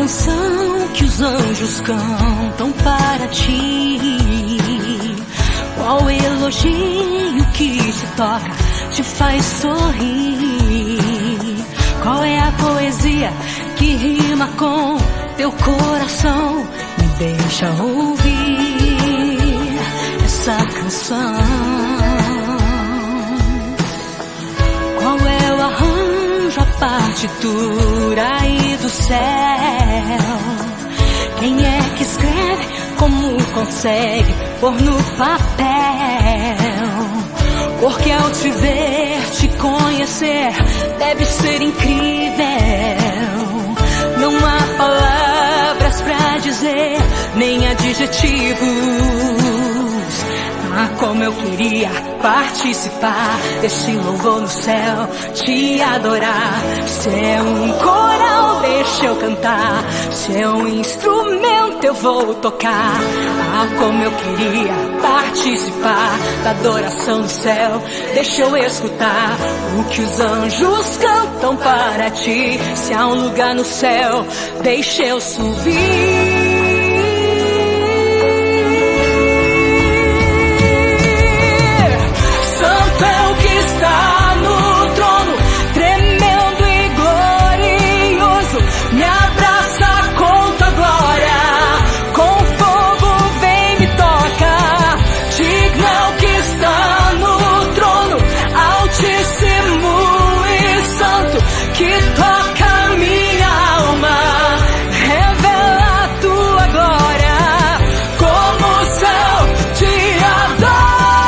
canção que os anjos cantam para ti? Qual elogio que te toca, te faz sorrir? Qual é a poesia que rima com teu coração? Me deixa ouvir essa canção. Qual é o arranjo, a partitura aí do céu? Quem é que escreve, como consegue pôr no papel? Porque ao te ver, te conhecer, deve ser incrível. Não há palavras pra dizer, nem adjetivos. Ah, como eu queria participar desse louvor no céu, te adorar. Se é um coral, deixa eu cantar. Se é um instrumento, eu vou tocar. Ah, como eu queria participar da adoração no céu. Deixa eu escutar o que os anjos cantam para ti. Se há um lugar no céu, deixa eu subir. Está no trono, tremendo e glorioso, me abraça com tua glória, com fogo vem me toca. Digno é o que está no trono, altíssimo e santo, que toca minha alma, revela a tua glória, como o céu te adora.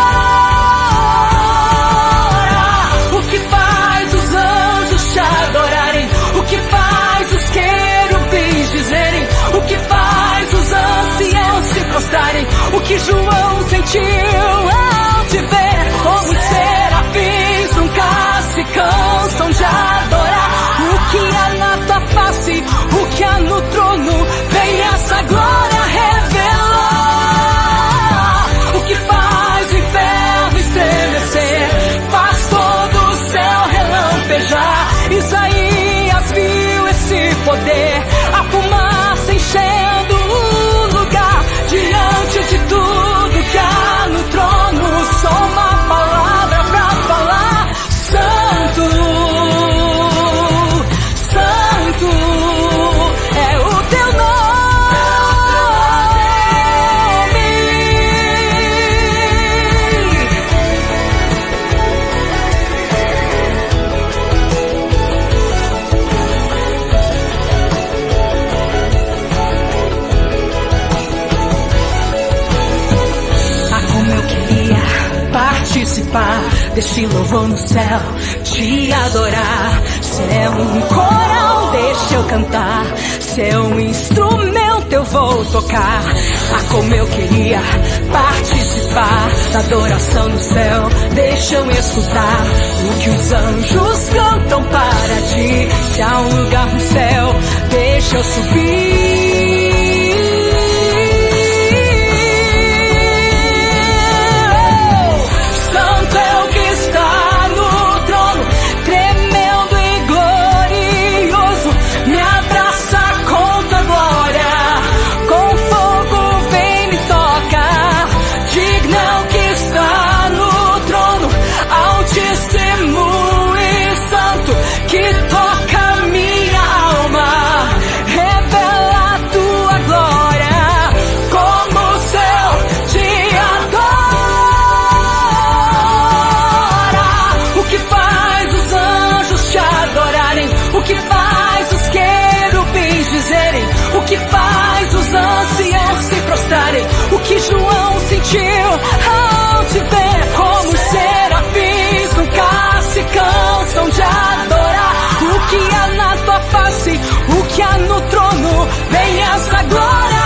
O que João sentiu ao te ver, como os serafins nunca se cansam de adorar. O que há na tua face, o que há no trono, vem essa glória revelar. O que faz o inferno estremecer, faz todo o céu relampejar. Isaías viu esse poder, a fumaça enchendo o lugar. Diante de tudo que há no trono, só uma palavra pra falar: Santo, Santo é o teu participar desse louvor no céu, te adorar. Se é um coral, deixa eu cantar. Se é um instrumento, eu vou tocar. Ah, como eu queria participar da adoração no céu. Deixa eu escutar o que os anjos cantam para ti. Se há um lugar no céu, deixa eu subir. O que faz os anciãos se prostrarem, o que João sentiu ao te ver, como os serafins nunca se cansam de adorar. O que há na tua face, o que há no trono, vem essa glória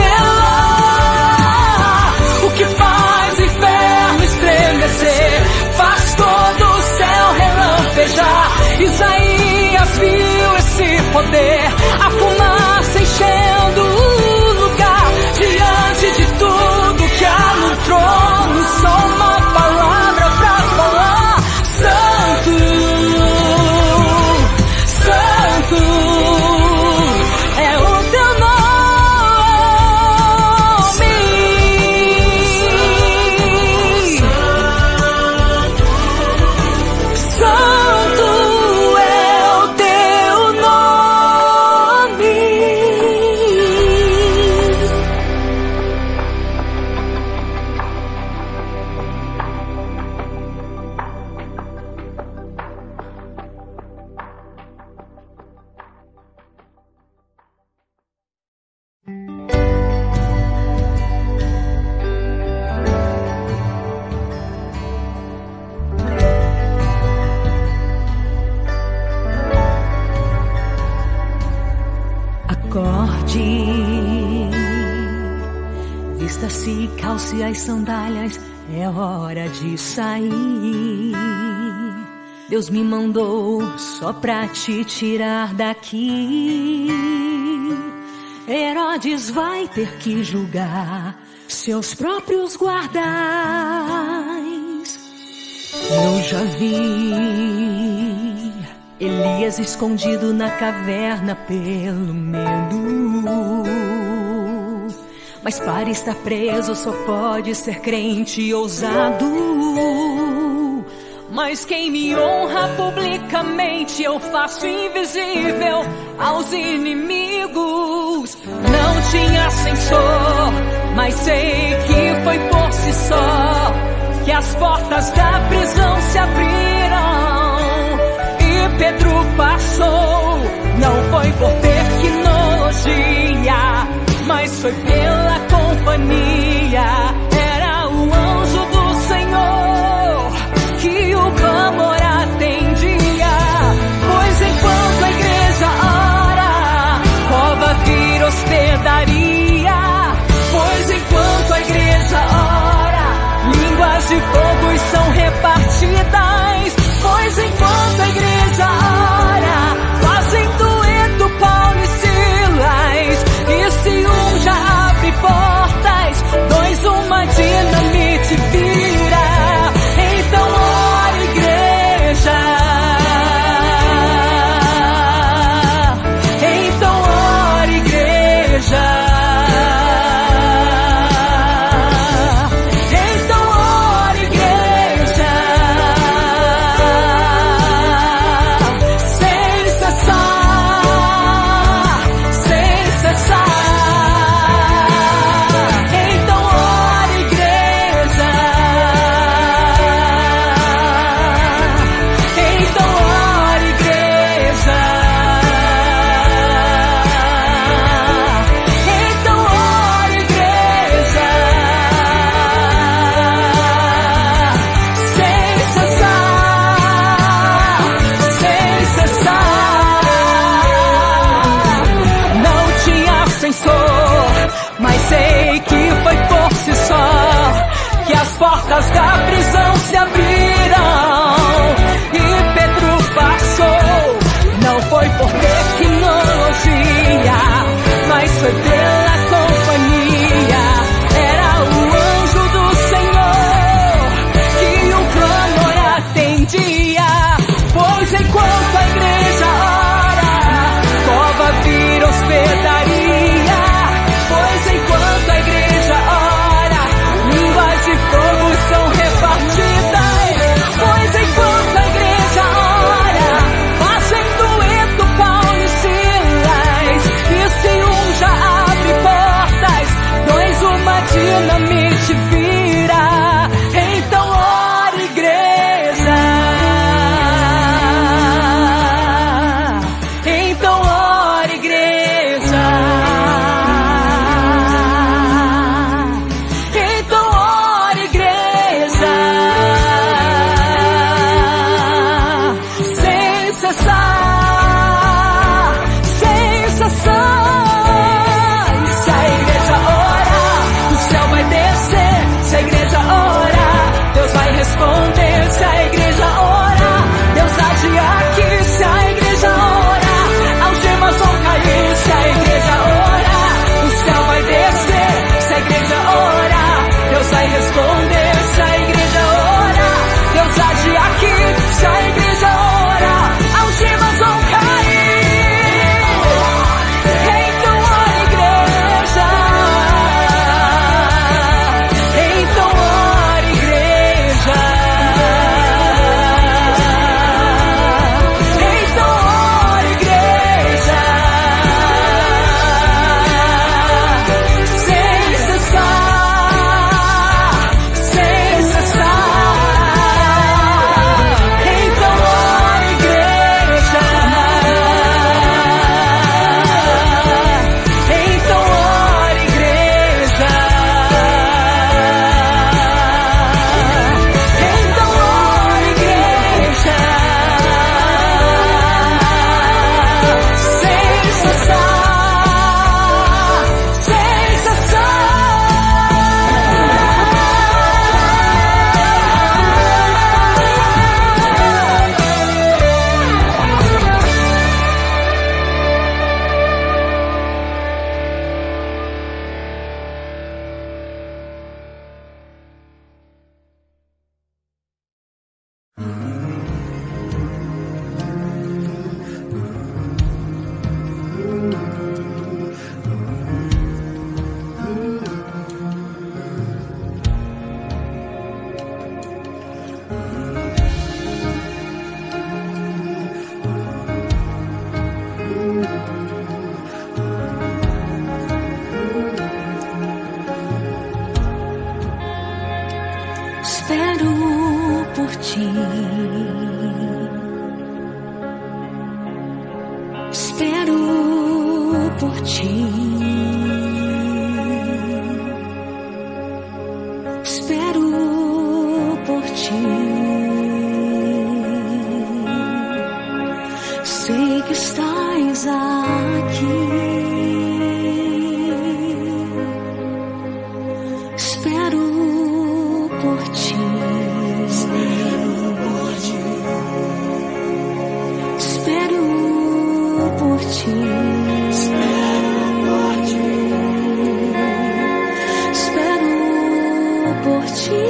revelar. O que faz o inferno estremecer, faz todo o céu relampejar. Isaías viu esse poder, a fumaça enchendo o lugar. Diante de tudo que há no trono, só uma palavra pra falar: Santo, Santo é o calce as sandálias, é hora de sair. Deus me mandou só pra te tirar daqui. Herodes vai ter que julgar seus próprios guardais. Eu já vi Elias escondido na caverna pelo medo. Mas para estar preso só pode ser crente e ousado. Mas quem me honra publicamente eu faço invisível aos inimigos. Não tinha ascensor, mas sei que foi por si só que as portas da prisão se abriram e Pedro passou. Não foi por tecnologia, mas foi pela companhia. Era o anjo do Senhor que o clamor atendia. Pois enquanto a igreja ora, cova vira hospedaria. Pois enquanto a igreja ora, línguas de fogo são repartidas. Pois enquanto a igreja ora, fazem dueto Paulo e Silas. E se um já abre portas, ti. Espero por ti. Sei que estás aqui. Espero por ti. Espero por ti. Espero por ti. Espero por ti.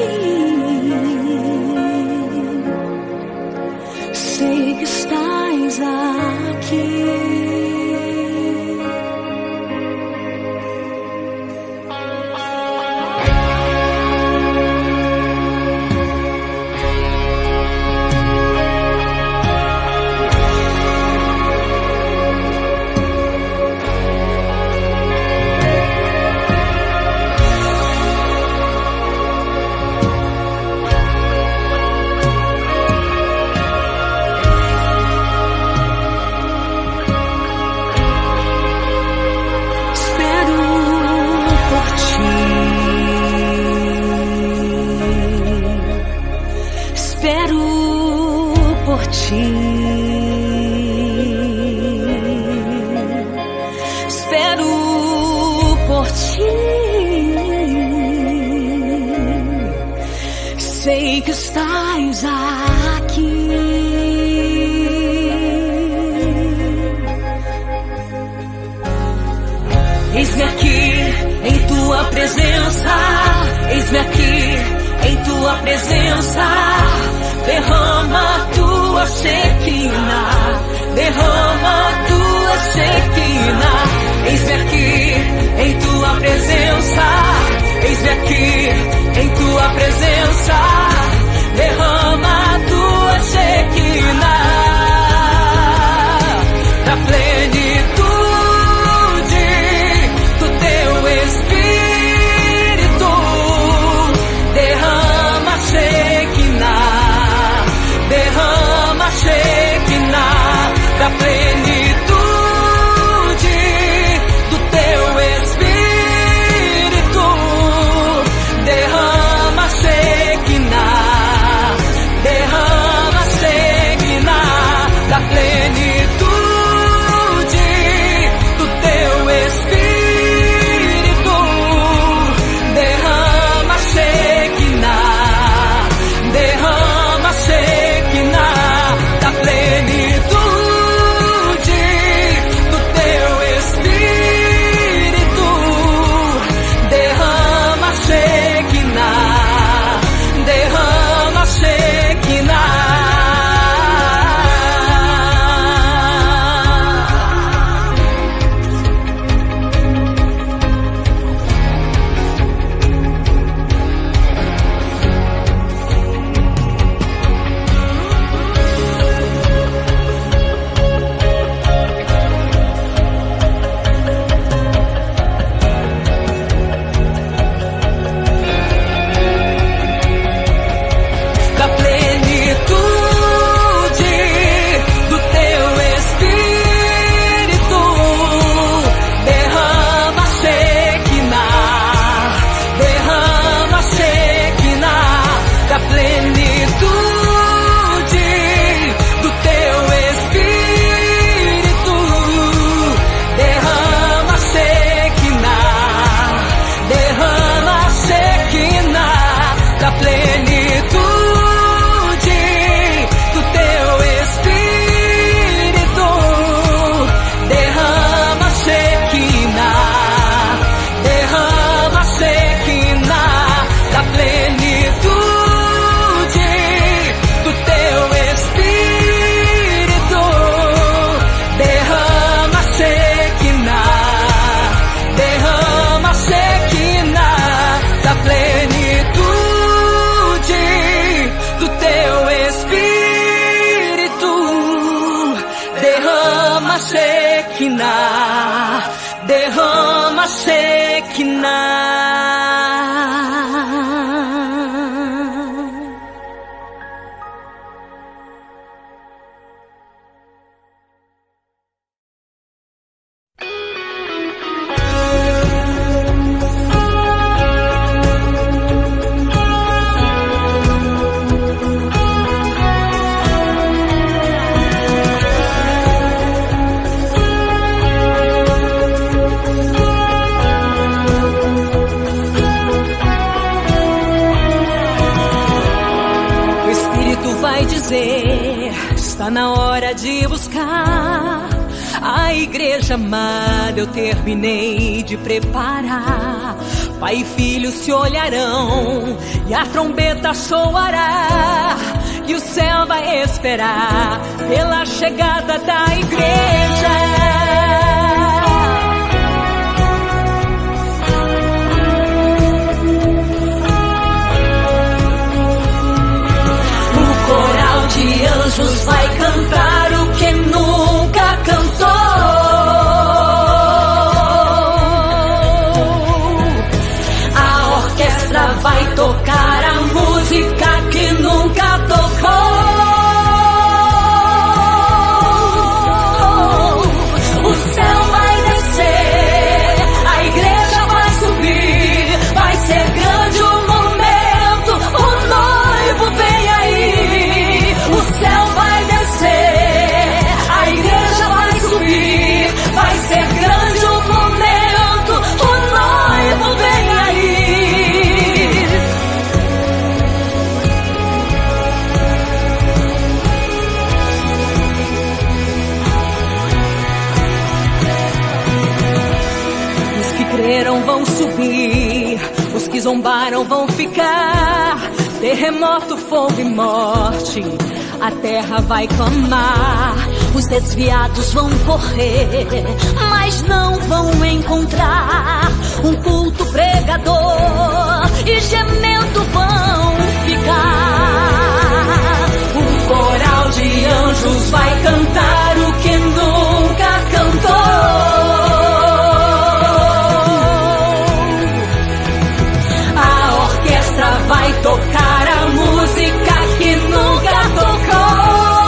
Sei que estás aqui. Espero por ti. Espero por ti. Sei que estás aqui. Eis-me aqui em tua presença. Eis-me aqui em tua presença. Derrama tua Shekinah, derrama tua Shekinah. Eis-me aqui em tua presença. Eis-me aqui em tua presença. Derrama tua Shekinah. Da plenitude do teu Espírito. Derrama Shekinah, derrama Shekinah, da plenitude do teu Espírito. Derrama Shekinah, derrama Shekinah, da plenitude do teu Espírito. Derrama Shekinah, derrama Shekinah, da plenitude do teu Espírito. Derrama Shekinah, derrama Shekinah. Da plenitude do teu Espírito. Derrama Shekinah, derrama Shekinah, da plenitude do teu Espírito. Derrama Shekinah, derrama Shekinah, da plenitude do teu Espírito. Derrama Shekinah, derrama Shekinah, da plenitude do teu Espírito. Derrama Shekinah, derrama Shekinah, da plenitude do teu Espírito. Derrama Shekinah, derrama Shekinah. Está na hora de buscar a igreja amada. Eu terminei de preparar. Pai e filho se olharão e a trombeta soará, e o céu vai esperar pela chegada da igreja. O coral de anjos vai cantar o que nunca cantou. Vai tocar a música que nunca tocou. O céu vai descer, a igreja vai subir. Vai ser grande o momento, o noivo vem aí. O céu vai descer, a igreja vai subir. Vai ser grande o momento, o noivo vem aí. Vão subir, os que zombaram vão ficar. Terremoto, fogo e morte, a terra vai clamar. Os desviados vão correr, mas não vão encontrar um culto pregador, e gemendo vão ficar. Um coral de anjos vai cantar o que nunca cantou. Vai tocar a música que nunca tocou.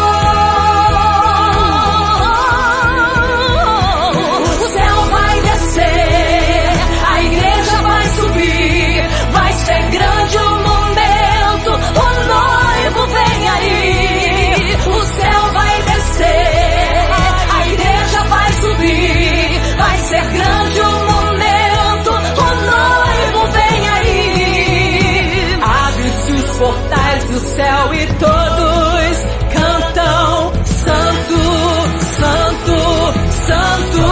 O céu vai descer, a igreja vai subir. Vai ser grande o momento, o noivo vem aí. O céu vai descer, a igreja vai subir. Vai ser grande o momento, o noivo vem aí. Portais do céu e todos cantam Santo, Santo, Santo.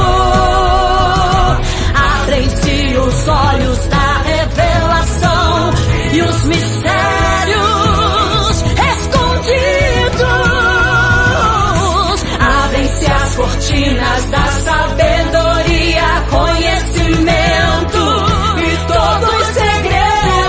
Abrem-se os olhos da revelação e os mistérios escondidos. Abrem-se as cortinas da sabedoria, conhecimento e todos os segredos.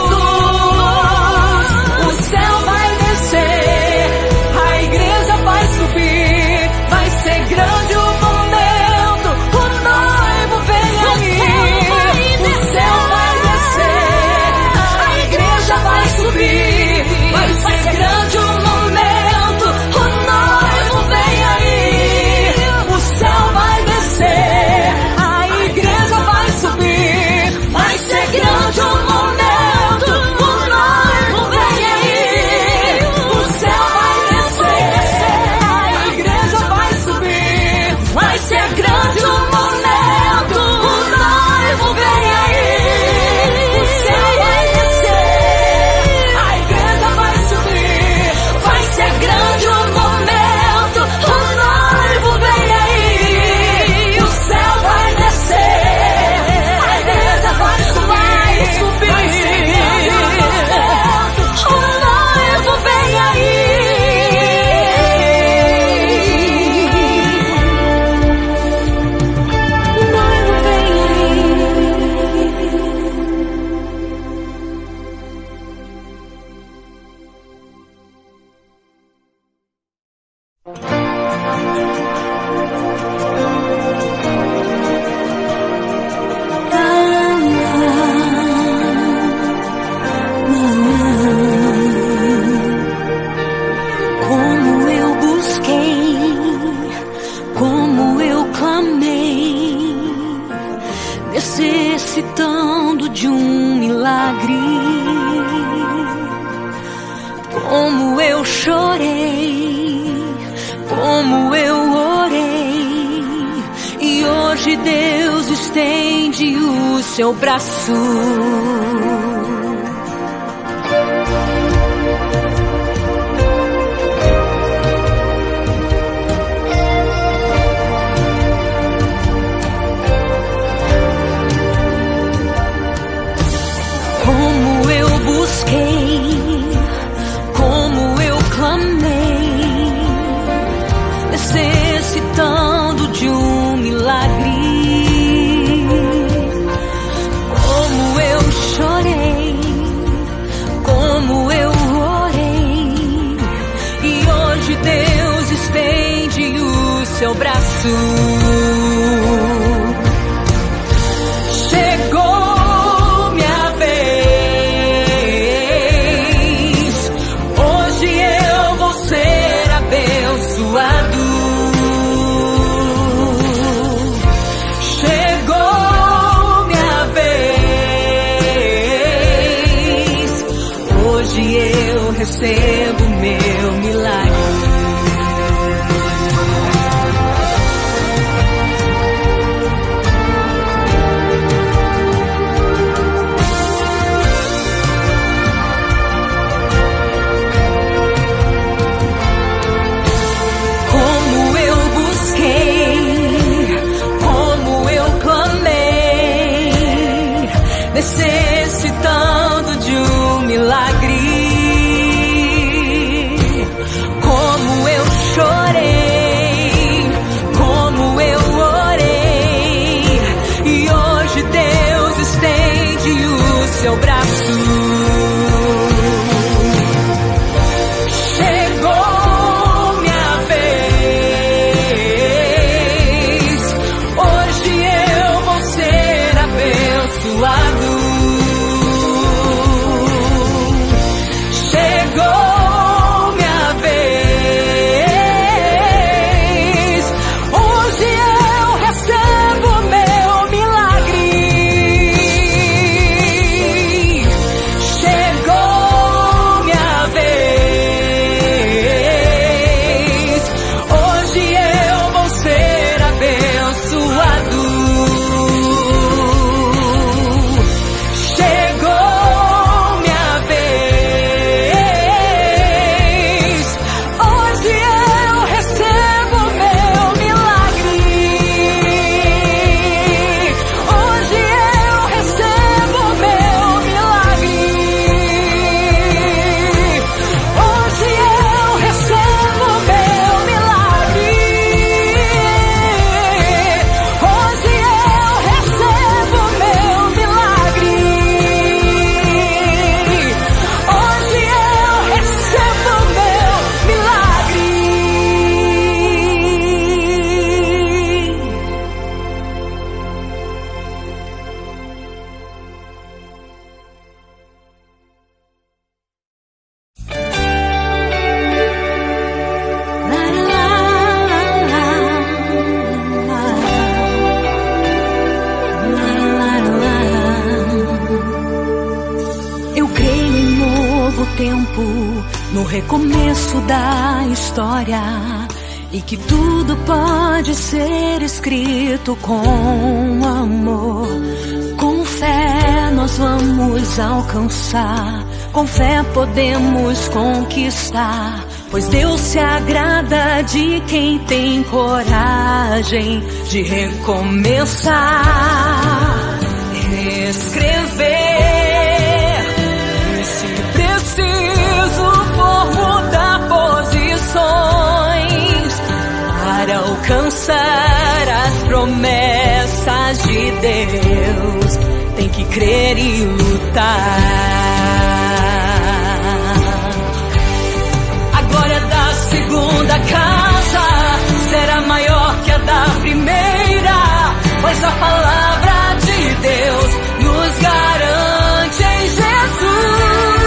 Grande o momento, o noivo vem aí. O céu vai descer, a igreja vai subir. Vai ser grande o momento, o noivo vem aí. O céu vai descer, a igreja vai subir. Vai ser grande o momento, o noivo vem aí. O céu vai descer, a igreja vai subir. Vai ser grande o momento, o noivo vem aí. O céu vai descer, a igreja vai subir. Vai ser grande o momento, o noivo vem aí. O céu vai descer, a igreja vai subir. Vai ser grande o momento, o noivo vem aí. Como eu busquei, como eu clamei, necessitando de um milagre. Como eu chorei, como eu orei, e hoje Deus estende o seu braço. estende o seu braço. Chegou minha vez, hoje eu vou ser abençoado. Chegou minha vez, hoje eu recebo meu milagre. Necessitando de um milagre, como eu chorei, como eu orei, e hoje Deus estende o seu braço. Chegou minha vez, hoje eu vou ser abençoado. No recomeço da história, e que tudo pode ser escrito com amor. Com fé nós vamos alcançar, com fé podemos conquistar, pois Deus se agrada de quem tem coragem de recomeçar, reescrever. Para alcançar as promessas de Deus, tem que crer e lutar. A glória da segunda casa será maior que a da primeira, pois a palavra de Deus nos garante em Jesus.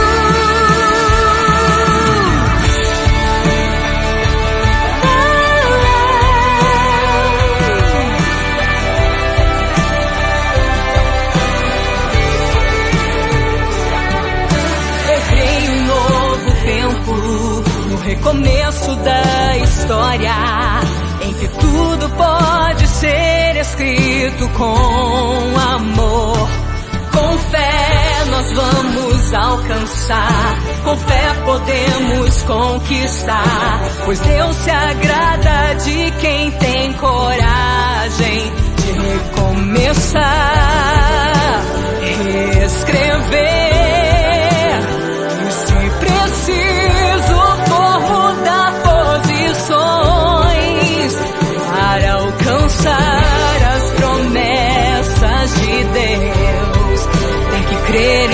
No recomeço da história, em que tudo pode ser escrito com amor. Com fé nós vamos alcançar, com fé podemos conquistar, pois Deus se agrada de quem tem coragem de recomeçar, reescrever. Para alcançar as promessas de Deus, tem que crer